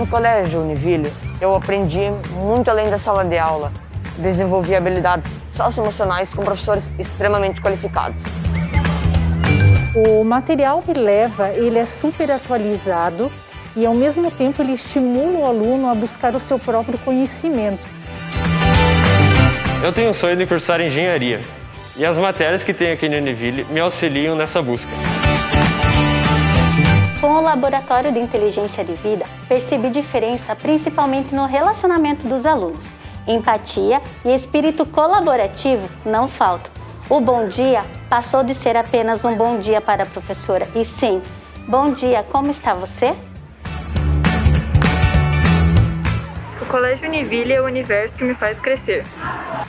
colégio Univille, eu aprendi muito além da sala de aula. Desenvolvi habilidades socioemocionais com professores extremamente qualificados. O material que leva, ele é super atualizado e, ao mesmo tempo, ele estimula o aluno a buscar o seu próprio conhecimento. Eu tenho um sonho de cursar engenharia e as matérias que tem aqui no Univille me auxiliam nessa busca. Com o Laboratório de Inteligência de Vida, percebi diferença principalmente no relacionamento dos alunos. Empatia e espírito colaborativo não faltam. O bom dia passou de ser apenas um bom dia para a professora, e sim, bom dia, como está você? O Colégio Univille é o universo que me faz crescer.